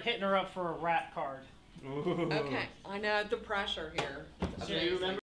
hitting her up for a rat card. Okay, I know the pressure here. So you remember